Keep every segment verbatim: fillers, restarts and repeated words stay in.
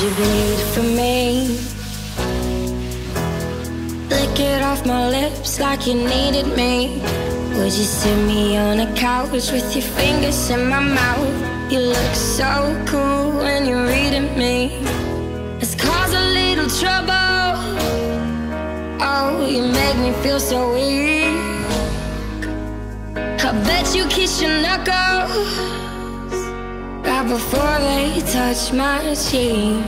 you bleed for me? Lick it off my lips like you needed me. Would you sit me on a couch with your fingers in my mouth? You look so cool when you're reading me. Let's cause a little trouble. Oh, you make me feel so weak. I bet you kiss your knuckles right before they touch my cheek.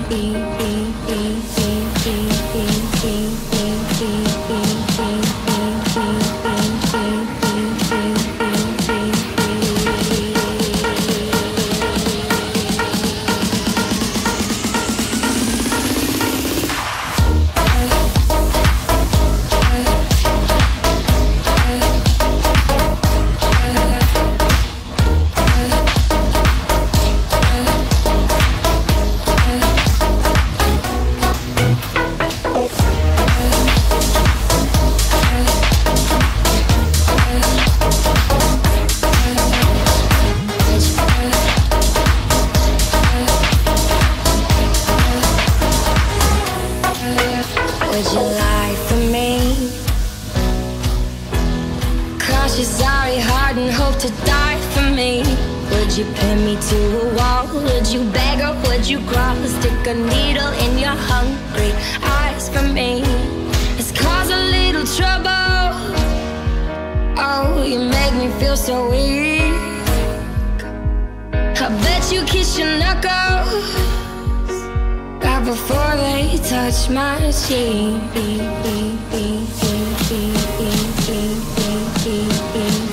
Would you lie for me? Cross your sorry heart and hope to die for me? Would you pin me to a wall? Would you beg or would you crawl? Stick a needle in your hungry eyes for me? Let's cause a little trouble. Oh, you make me feel so weak. I bet you kiss your knuckles right before they touch my cheek.